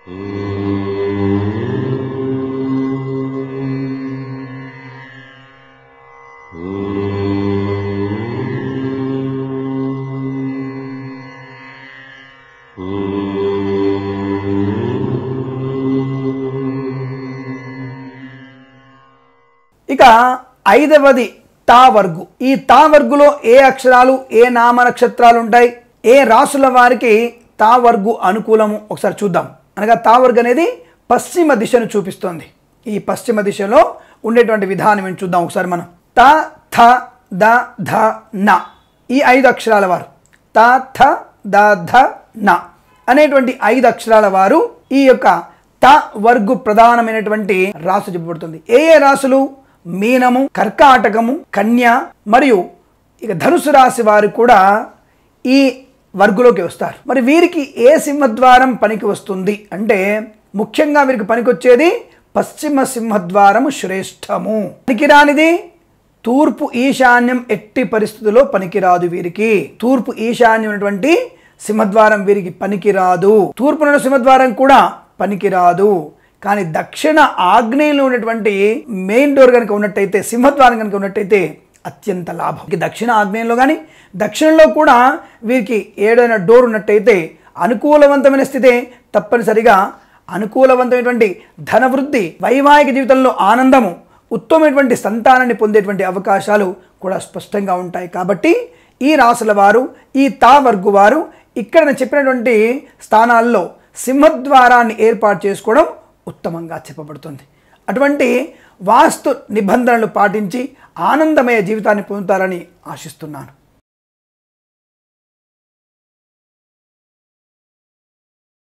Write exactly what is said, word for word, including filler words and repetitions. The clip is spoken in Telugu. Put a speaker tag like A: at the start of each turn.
A: ఇక ఐదవది తా వర్గు. ఈ తా వర్గులో ఏ అక్షరాలు ఏ నామ నక్షత్రాలు ఉంటాయి, ఏ రాసుల వారికి తా వర్గు అనుకూలము ఒకసారి చూద్దాం. అనగా తా వర్గు అనేది పశ్చిమ దిశను చూపిస్తోంది. ఈ పశ్చిమ దిశలో ఉండేటువంటి విధానం ఏంటి చూద్దాం ఒకసారి మనం. త థ ద ధ న ఈ ఐదు అక్షరాల వారు, త థ ద ధ న అనేటువంటి ఐదు అక్షరాల వారు ఈ యొక్క త వర్గు ప్రధానమైనటువంటి రాసు చెప్పబడుతుంది. ఏ ఏ రాసులు? మీనము, కర్కాటకము, కన్య మరియు ఇక ధనుసు రాశి వారు కూడా ఈ వర్గులోకి వస్తారు. మరి వీరికి ఏ సింహద్వారం పనికి వస్తుంది అంటే ముఖ్యంగా వీరికి పనికొచ్చేది పశ్చిమ సింహద్వారము శ్రేష్టము. పనికిరానిది తూర్పు ఈశాన్యం ఎట్టి పరిస్థితుల్లో పనికిరాదు వీరికి. తూర్పు ఈశాన్యం ఉన్నటువంటి సింహద్వారం వీరికి పనికిరాదు. తూర్పున సింహద్వారం కూడా పనికిరాదు. కానీ దక్షిణ ఆగ్నేయంలో ఉన్నటువంటి మెయిన్ డోర్ కనుక ఉన్నట్టయితే, సింహద్వారం కనుక ఉన్నట్టయితే అత్యంత లాభం. దక్షిణ ఆగ్నేయంలో కానీ దక్షిణంలో కూడా వీరికి ఏదైనా డోర్ ఉన్నట్టయితే అనుకూలవంతమైన స్థితే. తప్పనిసరిగా అనుకూలవంతమైనటువంటి ధనవృద్ధి, వైవాహిక జీవితంలో ఆనందము, ఉత్తమమైనటువంటి సంతానాన్ని పొందేటువంటి అవకాశాలు కూడా స్పష్టంగా ఉంటాయి. కాబట్టి ఈ రాసుల వారు, ఈ తా వర్గు వారు ఇక్కడ నేను చెప్పినటువంటి స్థానాల్లో సింహద్వారాన్ని ఏర్పాటు చేసుకోవడం ఉత్తమంగా చెప్పబడుతుంది. అటువంటి వాస్తు నిబంధనలు పాటించి ఆనందమయ జీవితాన్ని పొందుతారని ఆశిస్తున్నాను.